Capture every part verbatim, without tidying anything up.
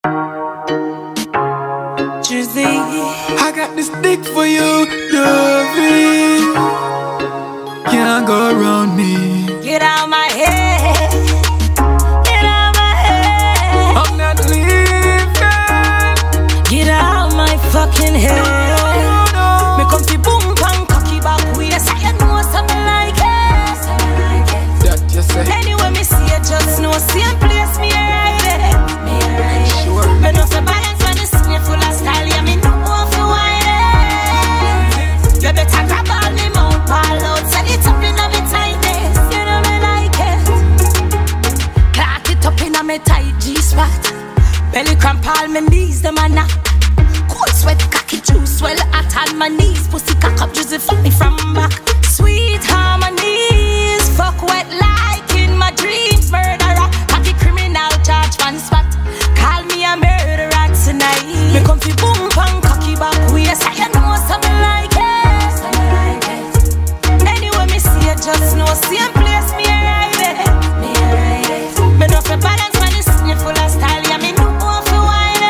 I got this stick for you, Dovey. Can't go around me. Get out my head. Get out my head. I'm not leaving. Get out my fucking head. No, no, no. Me come fi boom bang cocky back waist. I know something like it. That you say. Anyway me see it, just know same place me right there. Me right there. Sure. Me know fi balance when the skin full of style. Yeah, me know how fi wine it. You better grab all me mouth ball out. Set it up inna me tightness. You know me like it. Clock it up inna me tight G-spot. Belly cramp all my knees, them a knock. Cold sweat, cocky juice, well hot on my knees. Pussy cock up, juicy fuck me from back. Sweet harmonies, fuck wet like in my dreams. Murderer, cocky criminal, charge one spot. Call me a murderer tonight. Me come fi boom bang cocky back waist. I know something like it. Something like it. Anyway me see it, just know same place me right there. Me right there. Me know fi balance when it's full of style. Yeah, me know how fi wine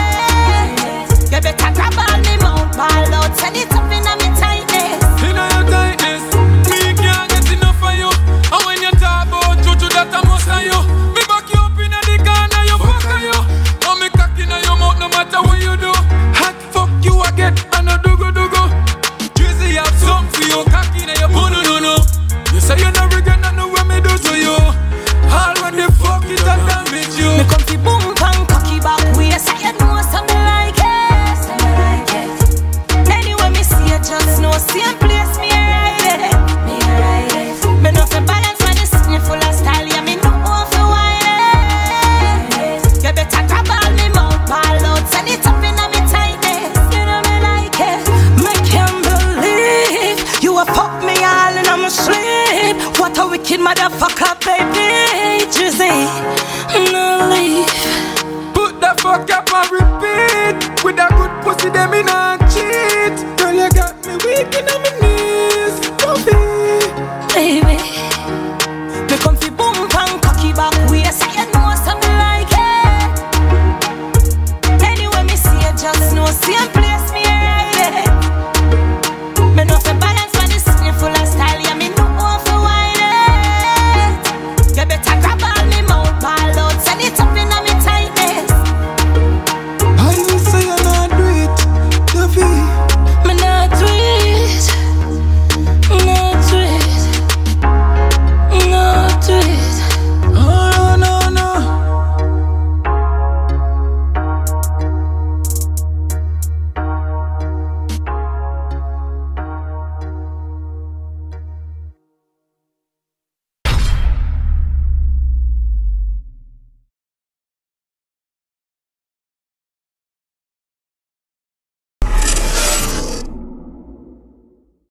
it. You better grab all me mouth ball out. Send it up inna me tightness. Inna your tightness, me can't get enough of you. And when you talk about juju, that I must of you. Me back you up inna the corner, you fuck of you. And me cock inna your mouth, no matter what you do. Hot fuck you again, and a dugu dugu. Drizzy have something for you, cock inna your boo no no no. You say you no regret nothing when me do to you. All when the fuck it a damage you. Me come fi boom bang cocky back waist. I know something like it. Something like it. Anyway me see it, just know same place me right there. Me right there. Me know fi balance when it's full of style. Yeah, me know how fi wine it. You better grab all me mouth ball out. Send it up inna me tightness. You know me like it. Me can't believe you a fuck me all in my sleep. What a wicked motherfucker, baby. Drizzy, no leave. Put the fuck up and repeat. With a good pussy, them in a